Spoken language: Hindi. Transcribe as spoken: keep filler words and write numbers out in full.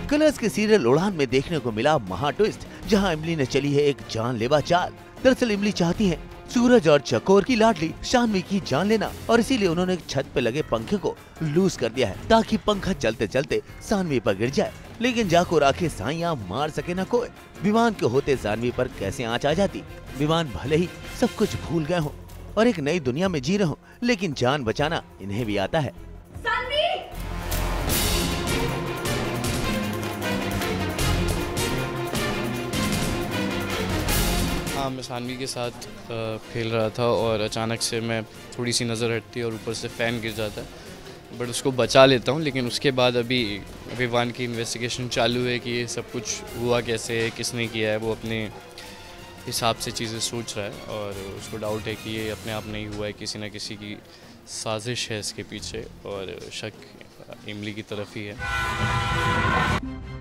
कलर्स के सीरियल उड़ान में देखने को मिला महा ट्विस्ट, जहां इमली ने चली है एक जानलेवा चाल। दरअसल इमली चाहती है सूरज और चकोर की लाडली शानवी की जान लेना, और इसीलिए उन्होंने छत पे लगे पंखे को लूज कर दिया है ताकि पंखा चलते चलते सानवी पर गिर जाए। लेकिन जाको राखे साइया मार सके न कोई। विमान के होते सानवी पर कैसे आँच आ जाती। विमान भले ही सब कुछ भूल गए हो और एक नई दुनिया में जी रहे हो, लेकिन जान बचाना इन्हें भी आता है। हाँ, मैं सानवी के साथ खेल रहा था और अचानक से मैं थोड़ी सी नज़र हटती है और ऊपर से फ़ैन गिर जाता है, बट उसको बचा लेता हूँ। लेकिन उसके बाद अभी विवान की इन्वेस्टिगेशन चालू है कि ये सब कुछ हुआ कैसे है, किसने किया है। वो अपने हिसाब से चीज़ें सोच रहा है और उसको डाउट है कि ये अपने आप नहीं हुआ है, किसी न किसी की साजिश है इसके पीछे, और शक इमली की तरफ ही है।